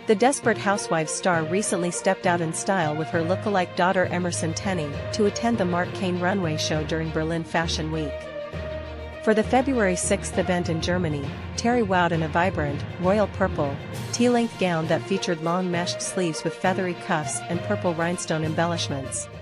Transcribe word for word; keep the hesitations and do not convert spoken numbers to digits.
The Desperate Housewives star recently stepped out in style with her lookalike daughter Emerson Tenney to attend the Marc Cain runway show during Berlin Fashion Week. For the February sixth event in Germany, Teri wowed in a vibrant, royal purple, tea-length gown that featured long meshed sleeves with feathery cuffs and purple rhinestone embellishments.